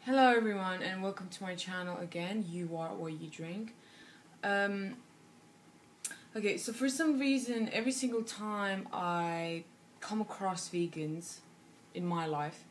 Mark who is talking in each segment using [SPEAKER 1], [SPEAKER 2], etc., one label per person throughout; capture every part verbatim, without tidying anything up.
[SPEAKER 1] Hello everyone and welcome to my channel again. You are what you drink. Um, okay, so for some reason every single time I come across vegans in my life,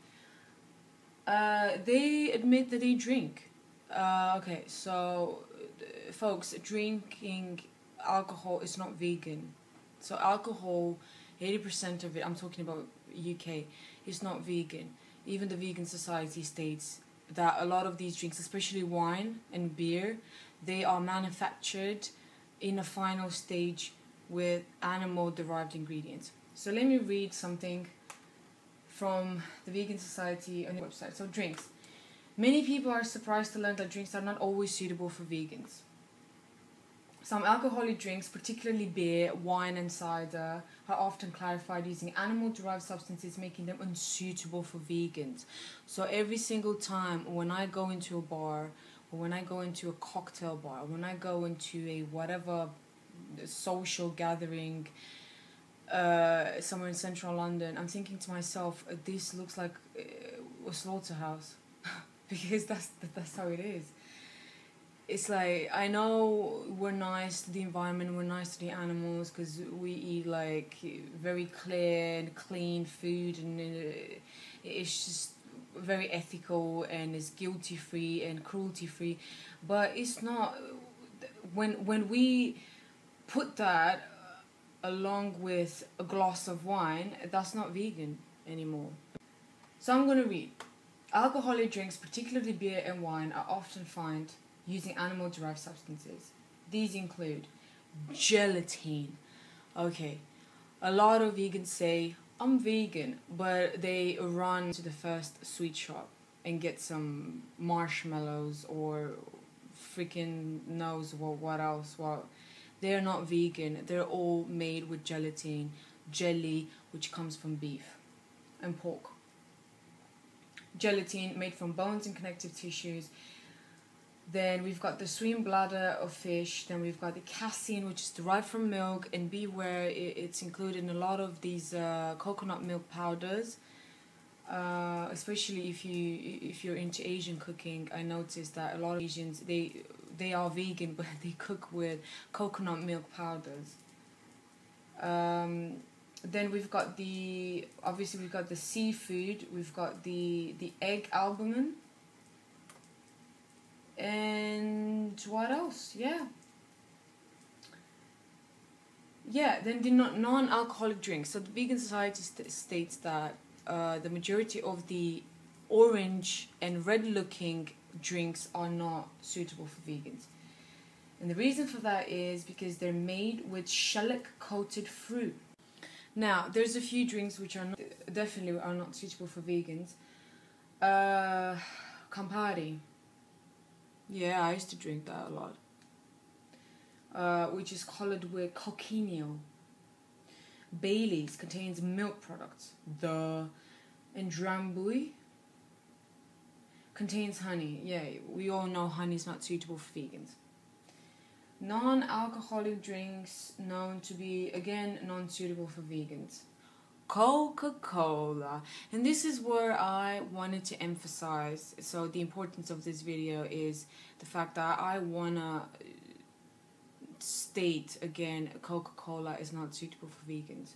[SPEAKER 1] uh, they admit that they drink. Uh, okay, so uh, folks, drinking alcohol is not vegan. So alcohol, eighty percent of it, I'm talking about U K, is not vegan. Even the Vegan Society states that a lot of these drinks, especially wine and beer, they are manufactured in a final stage with animal-derived ingredients. So let me read something from the Vegan Society on the website. So drinks. Many people are surprised to learn that drinks are not always suitable for vegans. Some alcoholic drinks, particularly beer, wine and cider, are often clarified using animal-derived substances, making them unsuitable for vegans. So every single time when I go into a bar, or when I go into a cocktail bar, when I go into a whatever social gathering uh, somewhere in central London, I'm thinking to myself, this looks like a slaughterhouse. Because that's, that's how it is. It's like, I know we're nice to the environment, we're nice to the animals because we eat like very clear and clean food, and it's just very ethical and it's guilty free and cruelty free. But it's not, when when we put that along with a glass of wine, that's not vegan anymore. So I'm going to read. Alcoholic drinks, particularly beer and wine, are often found using animal-derived substances. These include gelatin. Okay, a lot of vegans say, I'm vegan, but they run to the first sweet shop and get some marshmallows or freaking knows what, what else. Well, they're not vegan. They're all made with gelatin, jelly, which comes from beef and pork. Gelatin made from bones and connective tissues. Then we've got the swim bladder of fish. Then we've got the casein, which is derived from milk. And beware, it's included in a lot of these uh, coconut milk powders. Uh, especially if you if you're into Asian cooking, I noticed that a lot of Asians they they are vegan, but they cook with coconut milk powders. Um, then we've got the obviously we've got the seafood. We've got the the egg albumin. And what else? Yeah. Yeah, then the non-alcoholic drinks. So the Vegan Society st states that uh, the majority of the orange and red-looking drinks are not suitable for vegans. And the reason for that is because they're made with shellac-coated fruit. Now, there's a few drinks which are not, definitely are not suitable for vegans. Uh, Campari. Yeah, I used to drink that a lot. Uh, which is colored with cochineal. Bailey's contains milk products. The and Drambuie contains honey. Yeah, we all know honey is not suitable for vegans. Non-alcoholic drinks known to be, again, non-suitable for vegans. Coca Cola. And this is where I wanted to emphasize, so the importance of this video is the fact that I want to state again, Coca Cola is not suitable for vegans.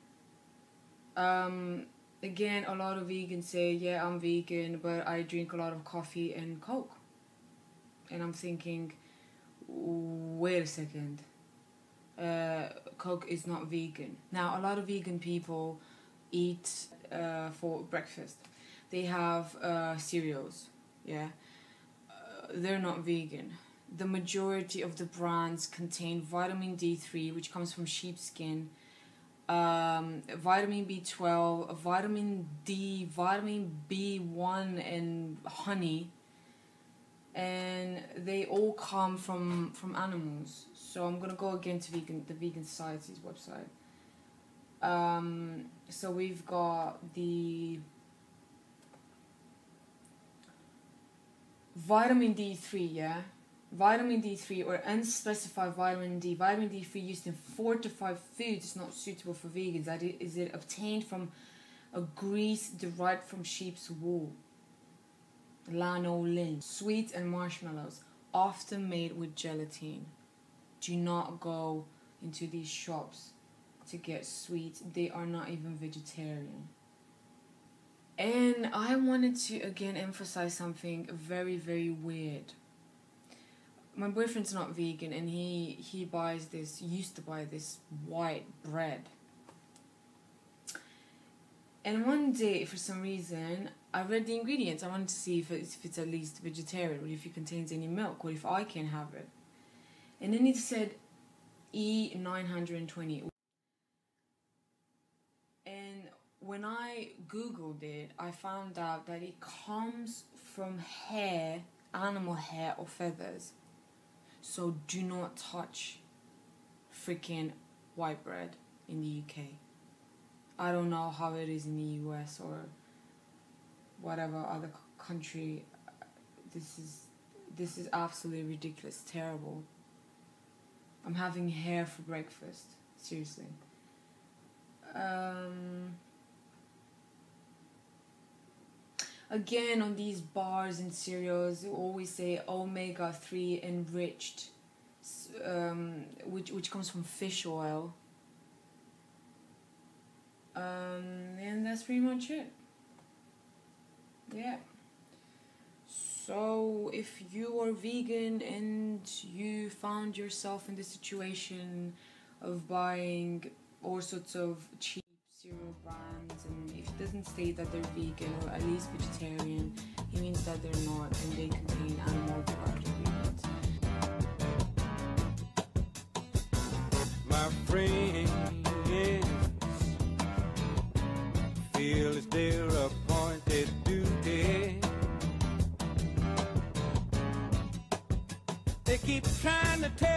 [SPEAKER 1] Um, again, a lot of vegans say, yeah, I'm vegan, but I drink a lot of coffee and Coke. And I'm thinking, wait a second. Uh, Coke is not vegan. Now, a lot of vegan people eat uh, for breakfast. They have uh, cereals, yeah. Uh, they're not vegan. The majority of the brands contain vitamin D three, which comes from sheepskin, um, vitamin B twelve, vitamin D, vitamin B one, and honey. And they all come from from animals. So I'm gonna go again to vegan the Vegan Society's website. Um, so we've got the vitamin D three, yeah, vitamin D three or unspecified vitamin D. Vitamin D three used in fortified foods is not suitable for vegans. That is it obtained from a grease derived from sheep's wool. lanolin, sweets and marshmallows, often made with gelatin. Do not go into these shops to get sweets. They are not even vegetarian. And I wanted to again emphasize something very, very weird. My boyfriend's not vegan, and he, he buys this, used to buy this white bread. And one day, for some reason, I read the ingredients. I wanted to see if it's, if it's at least vegetarian, or if it contains any milk, or if I can have it. And then it said E nine hundred twenty. And when I googled it, I found out that it comes from hair, animal hair or feathers. So do not touch freaking white bread in the U K. I don't know how it is in the U S or whatever other country. This is this is absolutely ridiculous, terrible. I'm having hair for breakfast, seriously. Um, again, on these bars and cereals, you always say omega three enriched, um, which which comes from fish oil. Um, and that's pretty much it. Yeah. So if you are vegan and you found yourself in the situation of buying all sorts of cheap cereal brands, and if it doesn't state that they're vegan or at least vegetarian, it means that they're not, and they contain animal derived ingredients.
[SPEAKER 2] My friends feel it's their appointed duty. They keep trying to tell